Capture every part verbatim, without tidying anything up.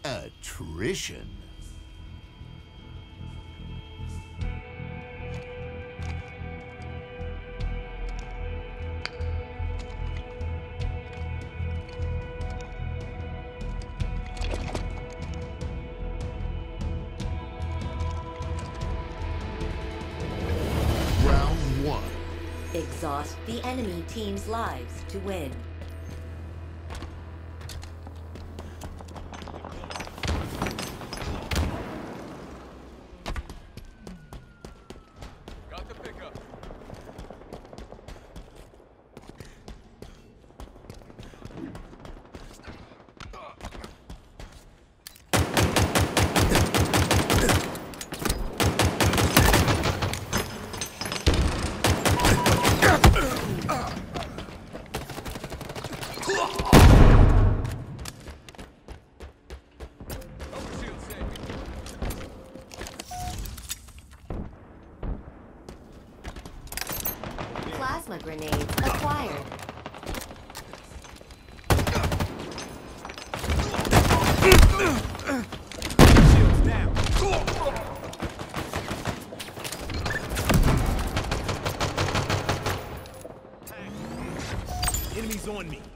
Attrition. Round one. Exhaust the enemy team's lives to win. Got the pickup. Plasma grenades acquired. Shields down. Enemies on me.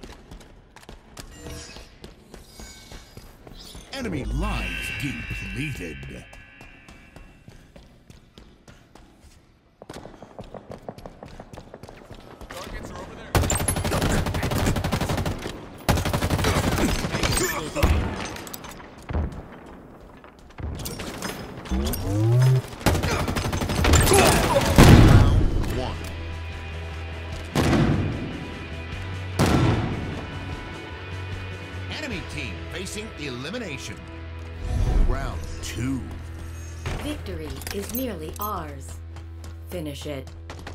Enemy lives depleted. Targets are over there. Round one. Enemy team facing elimination. Round two. Victory is nearly ours. Finish it.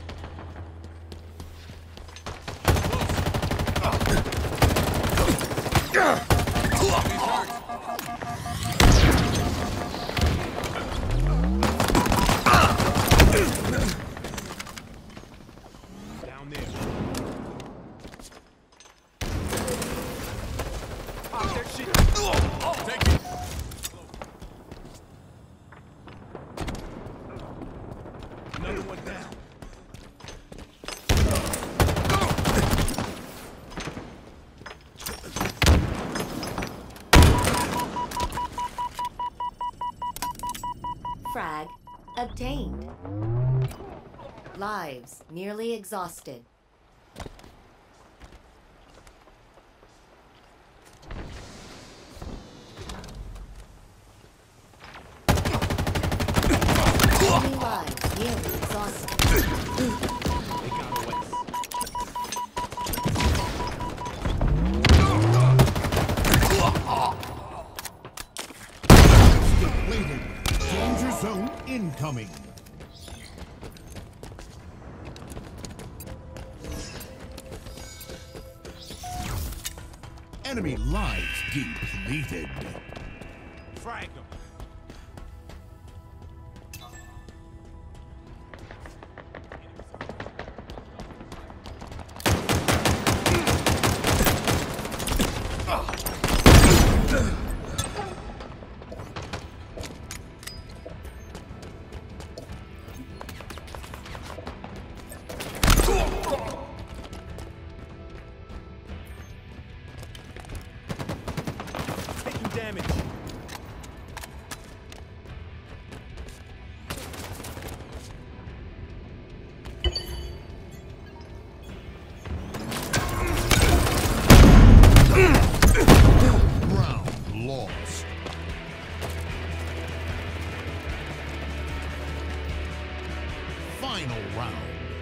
Down there. Pop that shit. Oh, take it. Another one down. Frag obtained. Lives nearly exhausted. Enemy lives nearly exhausted. They got away. Depleted. Danger zone incoming. Enemy lives depleted. Frag them. Taking damage. Round lost. Final round.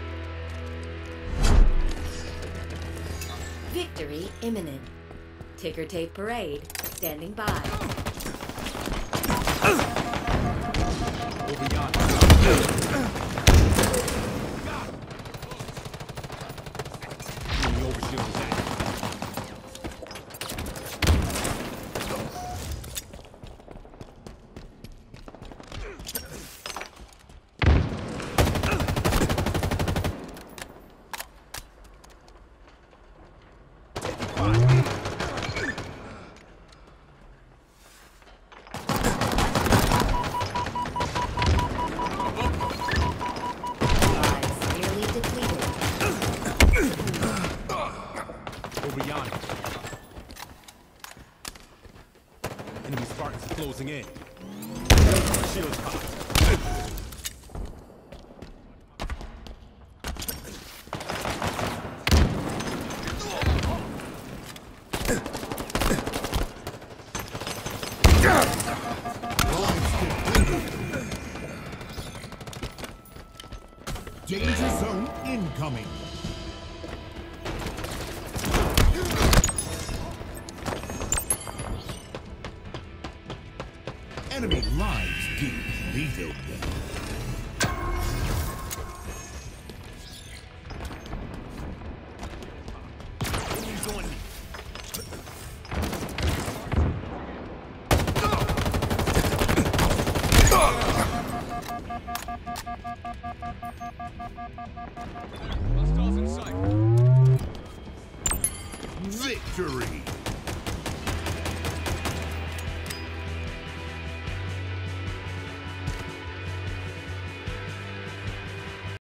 Victory imminent. Ticker tape parade standing by. Over yonder. Shooting over shields down. over yonder. Enemy Spartans closing in. Shields pop. Danger zone incoming. Enemy lives depleted. Enemies on me. Hostiles in sight. Victory!